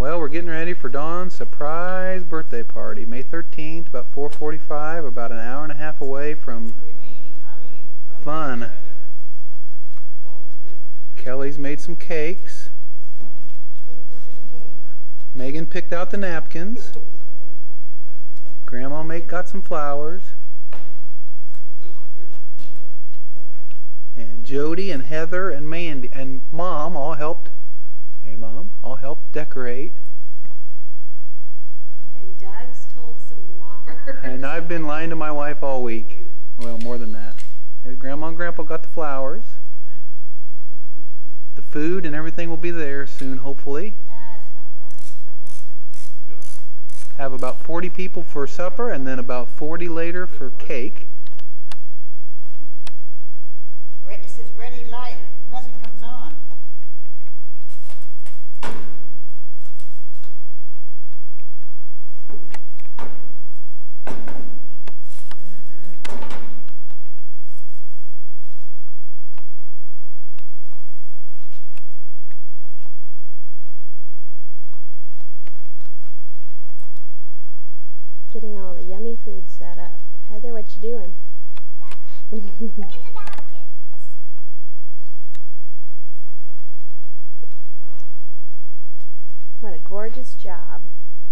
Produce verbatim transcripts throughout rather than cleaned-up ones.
Well, we're getting ready for Dawn's surprise birthday party, May thirteenth, about four forty-five, about an hour and a half away from fun. Kelly's made some cakes. Megan picked out the napkins. Grandma made got some flowers. And Jody and Heather and Mandy and Mom all helped. Hey Mom, all helped decorate. And Doug's told some whoppers. And I've been lying to my wife all week. Well, more than that. And Grandma and Grandpa got the flowers. The food and everything will be there soon, hopefully. Have about forty people for supper and then about forty later for cake. It says ready light, nothing comes on. Getting all the yummy food set up. Heather, what you doing? Look at the napkins. What a gorgeous job.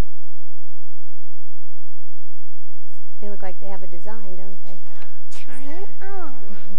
They look like they have a design, don't they? Turn it on.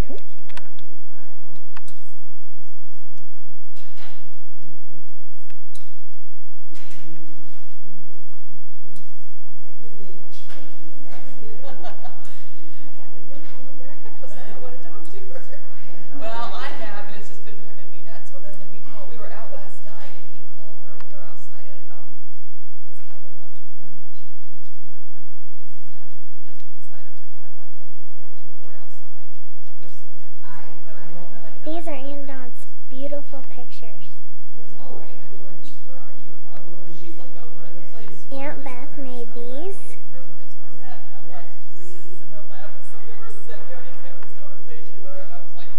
Well, I have, and it's just been driving me nuts. Well, then we called, we were out last night, and he called her. We were outside at, um, it's Cowboy Motors downtown Champaign. Used to be the one, it's kind of been doing yesterday inside. I kind of like there too. We're outside. We're sitting there. I, you better go. Like, These are Aunt Dawn's beautiful pictures. he goes, oh, hey, honey, where, where are you? Oh, she's like over at the place. Aunt Beth made these. First place we're at, and I'm like, sitting there laughing. So we were sitting there, and he's having this conversation with her, and I was like,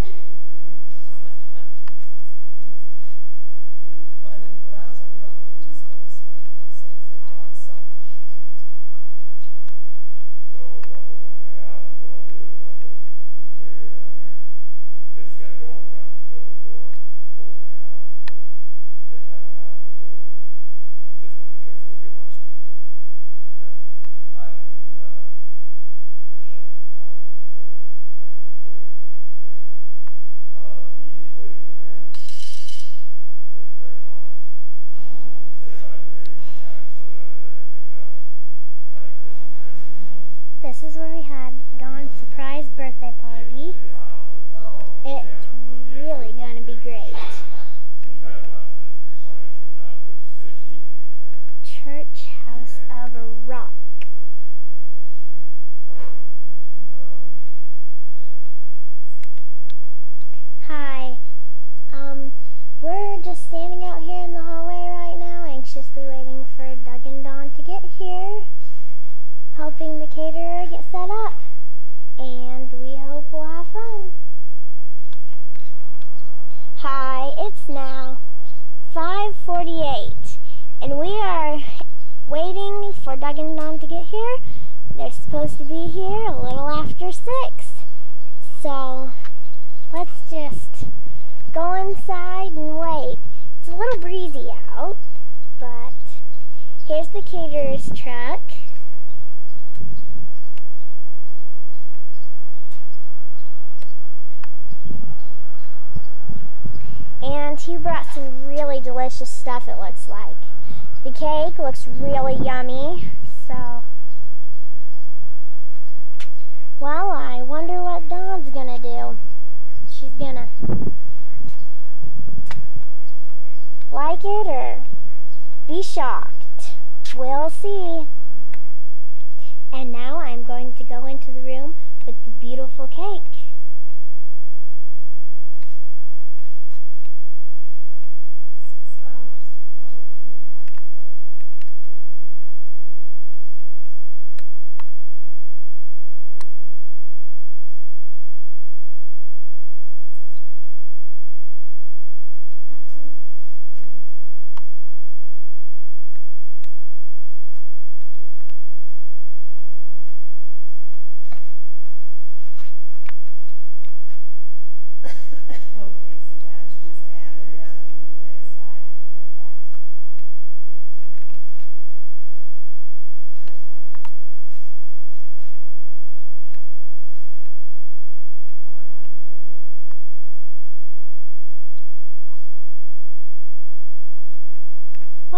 well, and then when I was on, we were on the way to school this morning, and I was sitting, it said Dawn's cell phone. I can't use it. Call me, don't you know? So I'll put one hang out, and what I'll do is I'll put a food carrier down here. It's got a door in front, you go to the door, pull the hang out, and put it, take that one out, put the other one in. Just want to be careful, there'll be a lot of steam coming up. Okay. I can, uh, there's a towel on the trailer, I can leave for you, take it home. Uh, the easiest way to get the pan is a pair of tongs. That side there, you can kind of slip it under there and pick it up, and like this, and this. This is where we had Dawn's surprise birthday party. It's really gonna be great. Church House of Rock. Hi. Um, we're just standing out here in the hallway right now, anxiously waiting for Doug and Dawn to get here, helping the caterer get set up, and we hope we'll have fun. Hi, it's now five forty-eight, and we are waiting for Doug and Dawn to get here. They're supposed to be here a little after six, so let's just go inside and wait. It's a little breezy out, but here's the caterer's truck. And he brought some really delicious stuff, it looks like. The cake looks really yummy, so... Well, I wonder what Dawn's gonna do. She's gonna like it or be shocked. We'll see. And now I'm going to go into the room with the beautiful cake.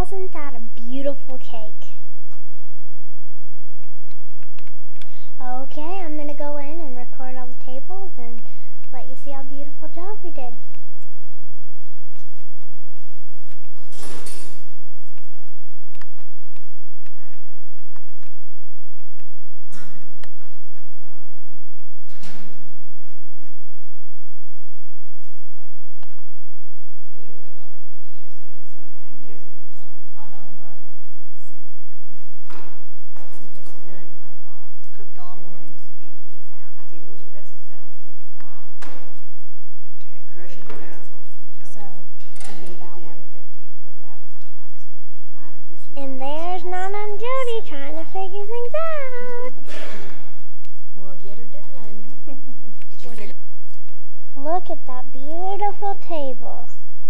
Wasn't that a beautiful cake? Okay, I'm gonna go in and record all the tables and let you see how beautiful job we did. You didn't play golf with me today, so I know, right. Cooked all morning. I tell you, those pretzel salads take a while. Okay. Crushing the pretzels. So it'd be about one fifty without tax would be. Might have used some And there's Nana and Jody trying to figure things out. We'll get her done. Did you figure? Look at that beautiful table.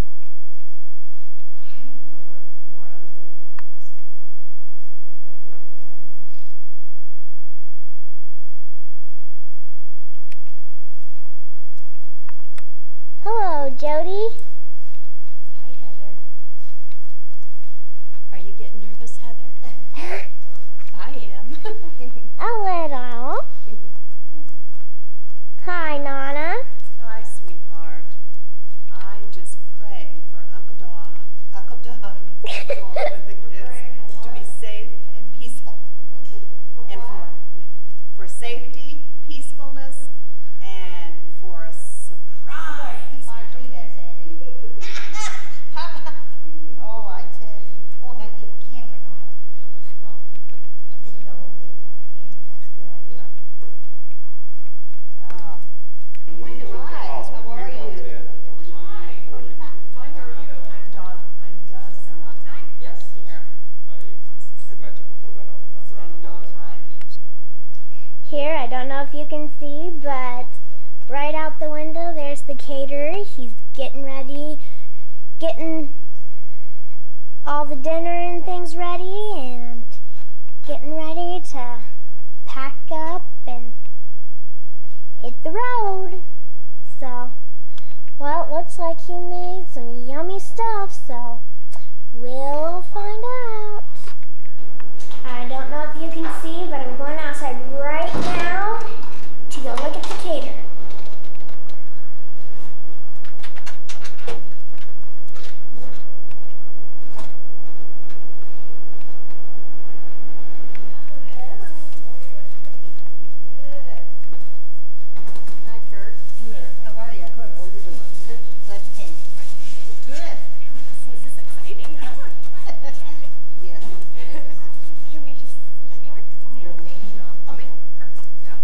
I don't know. We're more open in the last thing. That could be it. Hello, Jody. Hi, Heather. Are you getting nervous, Heather? I am. A little. Hi, Nana. Hi, sweetheart. I'm just praying for Uncle Dog, Uncle Doug, Dawn, and the kids to be safe and peaceful. And for, for safety, peacefulness, and for a surprise. My tree there, Sandy. Oh, I tell you. Oh, I get the camera, no. no, there's, well, you put They cameras know, on. they want the camera, that's a good idea. Oh. Hi, how are you? Hi. Fine, how are you? I'm Dawn, I'm Doug's mother. Yes. Here, I had met you before, but I don't it's remember. been a long time. Here, I don't know if you can see, but right out the window, there's the caterer. He's getting ready, getting all the dinner and things ready, and getting ready to pack up and hit the road. So, well, it looks like he made some yummy stuff, so we'll find out. I don't know if you can see, but I'm going outside right now to go look at the caterer. Hi, Kurt. How are you? Good, how are you doing? Good, glad you came. Good. This is exciting. Yes. Can we just sit anywhere? Your name, John? Okay, perfect.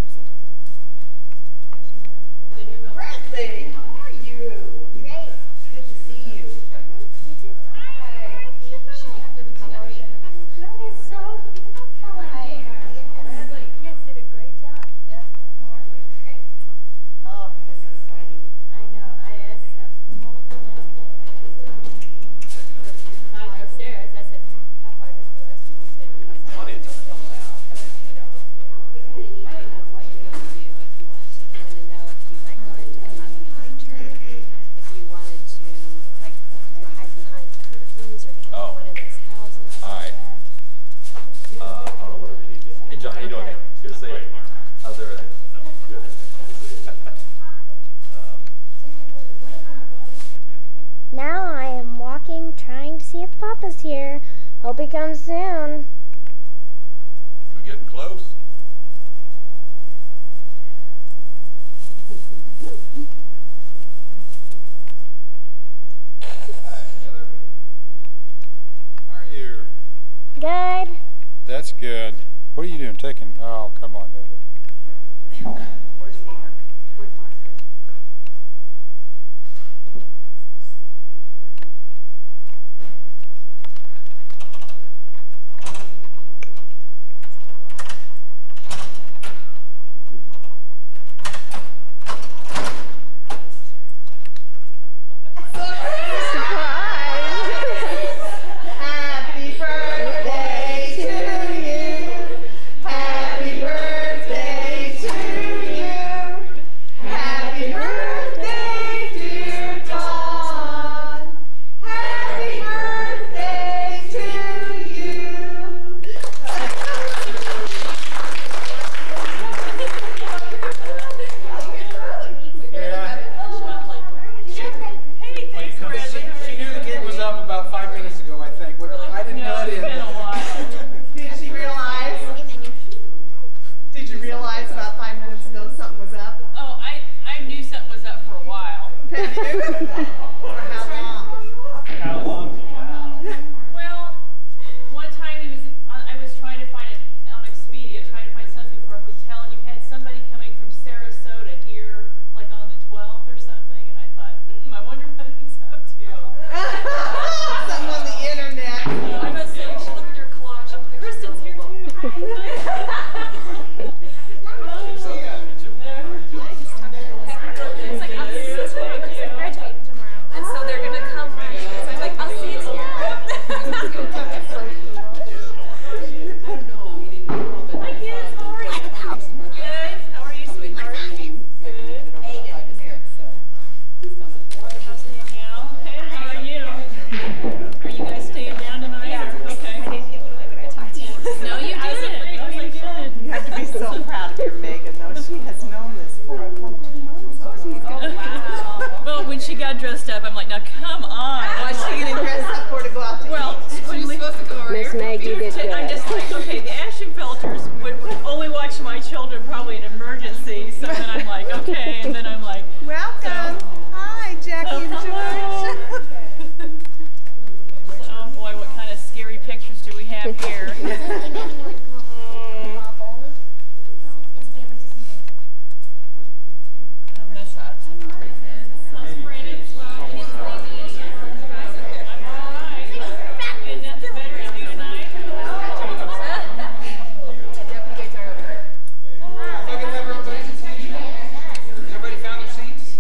Presley, how are you? Great. Good to see you. Hi. How are you? That is so beautiful in Hi. here. Yes. You guys did a great job. Yeah. How are you? Great. Oh, this is exciting. I know. I asked them. What was the last thing I asked them? I was upstairs. I said, how hard is the rest of the thing? Plenty of time. We kind of need to know what you want to do. If you want to, if you want to know if you like wanted to come up behind her, if you wanted to like hide behind curtains or behind Oh. one of those houses. All right. Uh, I don't know, whatever's easy. Hey, John, how you doing? Good to see you. How's everything? Good. Good to see you. Um, Now I am walking, trying to see if Papa's here. Hope he comes soon. we getting close? Hi, Heather. How are you? Good. That's good. What are you doing? Taking? Oh, come on, Heather. Where's Mark? Where's Mark go? Happy birthday to you. Happy birthday to you. Happy birthday, dear Dawn. Happy birthday to Are you guys staying down tonight? Yeah. Or- Okay. I didn't give it away, but I talked to you. No, you I was didn't. afraid No, of you my phone. didn't. You have to be so proud of your Megan, though. She has known this for like two months. Oh, she's now. going wow. Well, when she got dressed up, I'm like, now come on. Why's she getting dressed up for to go out to Well, eat? when we- Miss Maggie did I'm good. just like, okay, the Ashenfelters would only watch my children probably in emergency. So then I'm like, okay, and then I'm like, Welcome. Hi, Jackie Oh, and hello. George. oh boy, what kind of scary pictures do we have here? That's not Sounds pretty well. I'm all right. Getting nothing better to do tonight. If I could have everybody's attention. Everybody found their seats?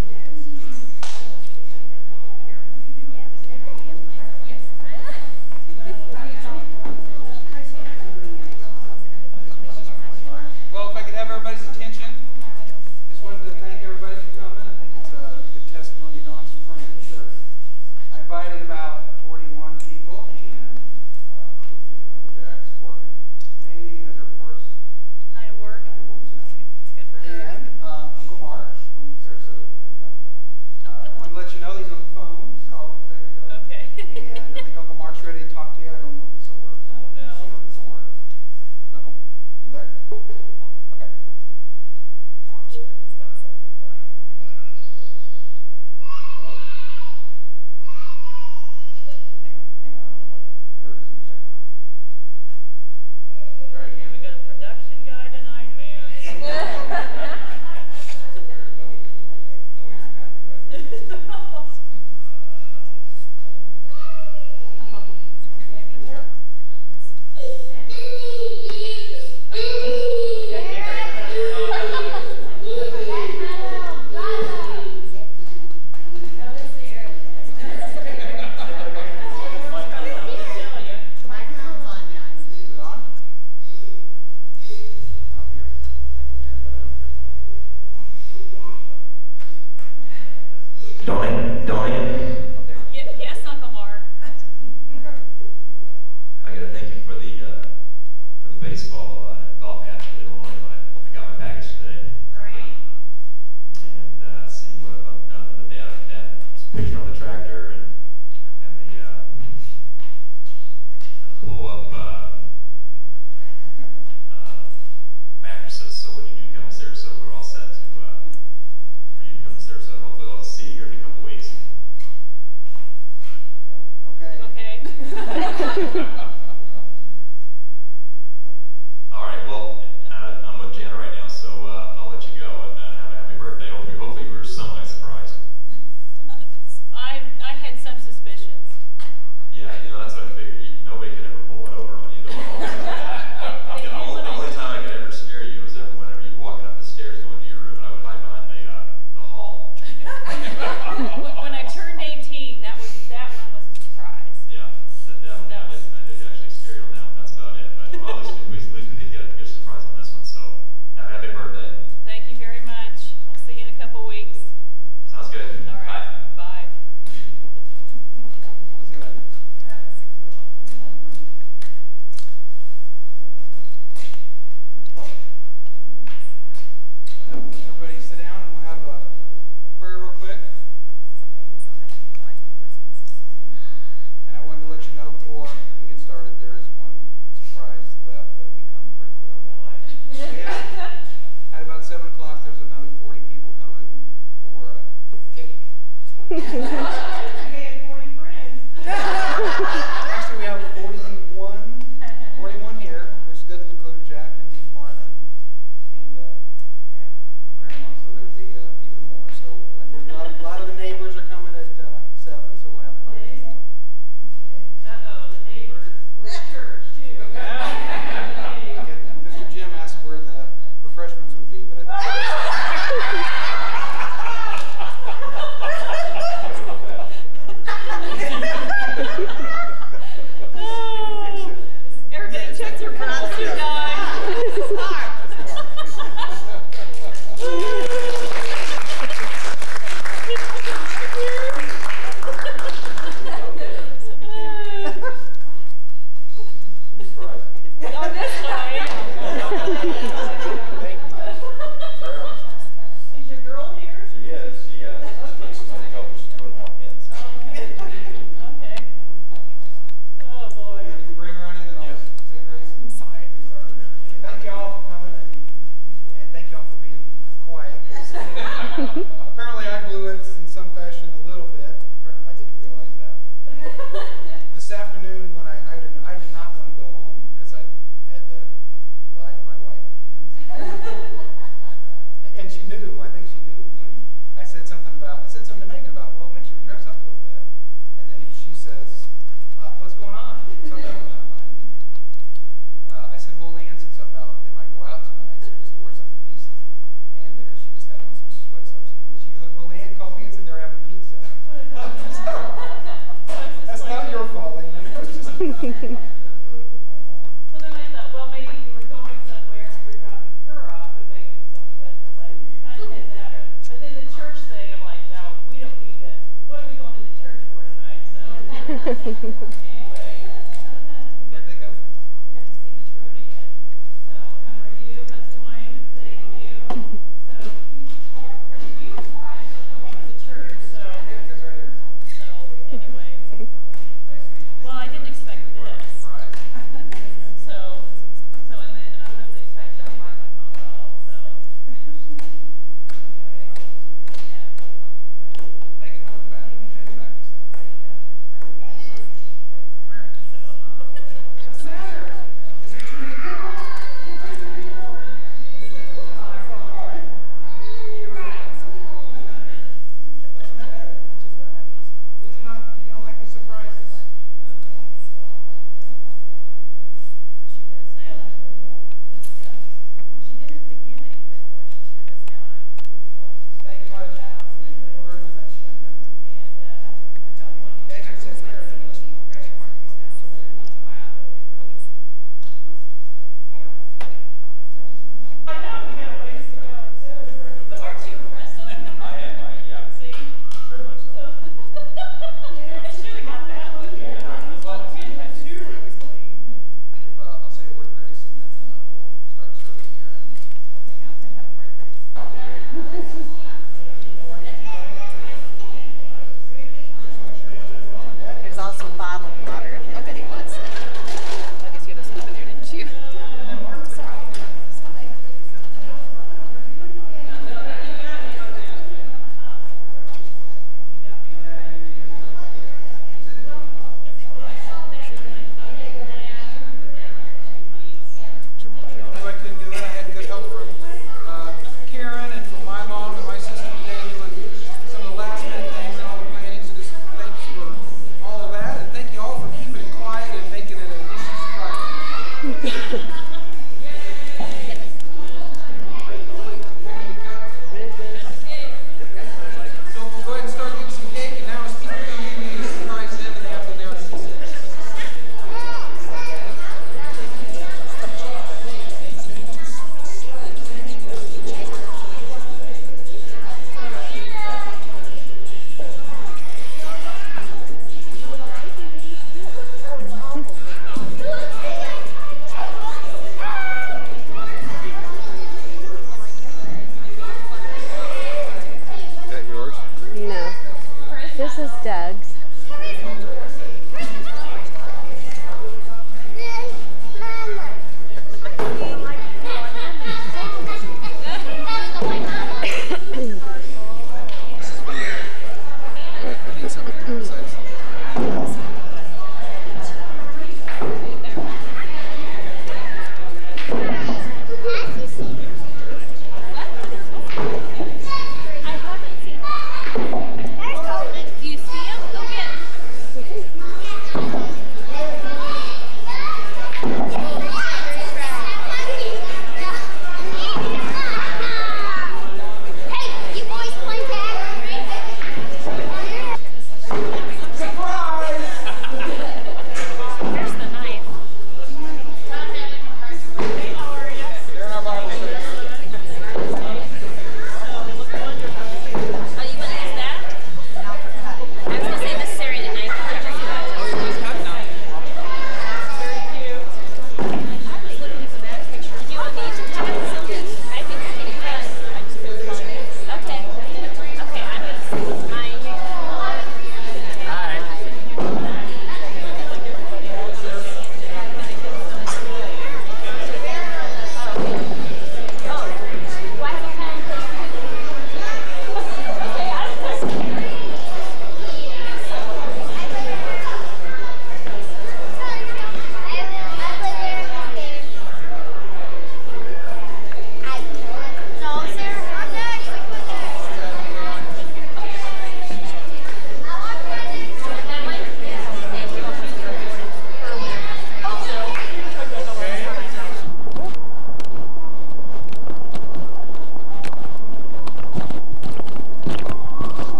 Well, if I could have everybody's attention, just wanted to thank everybody for coming. I think it's a good testimony to Dawn's friends. There- I invited about forty-one people, and uh, Uncle J- Uncle Jack's working. Mandy has her first Night of work. night of work tonight. Good for her. And uh, Uncle Mark from Sarasota has come. But, uh, I wanted to let you know he's on the phone. Just call him a second ago. Okay. And I think Uncle Mark's ready to talk to you. I don't know if this will work. So Oh, we'll no. see how this will work. Uncle, you there? Okay. Hello? Hang on, hang on. I don't know what. I heard some checking on. Try it again. We got a production guy tonight, man. Is it on? Oh, here. I can hear it, but I don't hear from Dorian, Dorian, Ye- Yes, Uncle Mark. I gotta, I gotta thank you for the, uh, for the baseball, uh, golf hat for Illinois. I, I got my package today. Great. And, uh, see what about nothing but that, that picture on the tractor and, and the, uh, blow up, uh, uh, mattresses. So when you do come to Sarasota, we're all set to, uh, for you to come to Sarasota. Hopefully I'll see you here in a couple weeks. okay. Okay. All right, well, uh, I'm with Jana right now, so uh, I'll let you go and uh, have a happy birthday. Hopefully, hopefully you were somewhat surprised. I I had some suspicions. Yeah, you know, that's what I figured. You, nobody could ever pull one over on you. The only, you know, the only time I could ever scare you was ever whenever you're walking up the stairs going to your room, and I would hide behind the, uh, the hall. When when I turned eighteen, that was that one was a surprise. Yeah, that, that one, That I, was- did, I did actually scare you on that one. That's about it. But well, at least, at least, at least we did get a good surprise on this one. So, have a happy birthday. Thank you very much. We'll see you in a couple weeks. Sounds good. All right. Bye. We'll see you later. Well, everybody sit down and we'll have a prayer real quick. And I wanted to let you know before we get started, there is one surprise left that'll be coming pretty quick. We had, at about seven o'clock, there's another forty people coming for uh, cake. Actually, we have forty-one, forty-one here, which doesn't include Jack and Martha and uh, Grandma, so there'll be uh, even more. So when a lot, a lot of the neighbors are coming at uh, seven, so we'll have quite a few more. Uh-oh, the neighbors. We're at church, too. Yeah. Mister Jim asked where the refreshments would be, but I think So then I thought, well, maybe we were going somewhere and we were dropping her off and Megan was going with us. I kind of had that one. But then the church thing, I'm like, no, we don't need that. What are we going to the church for tonight? So, anyway.